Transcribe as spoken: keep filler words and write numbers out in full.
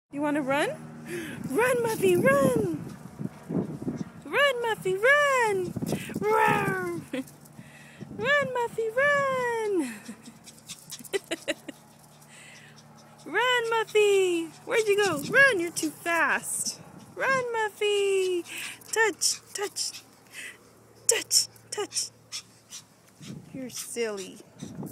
You want to run? Run, Muffy, run! Run, Muffy, run! Roar! Run, Muffy, run! Run, Muffy! Where'd you go? Run, you're too fast. Run, Muffy! Touch, touch, touch, touch. You're silly.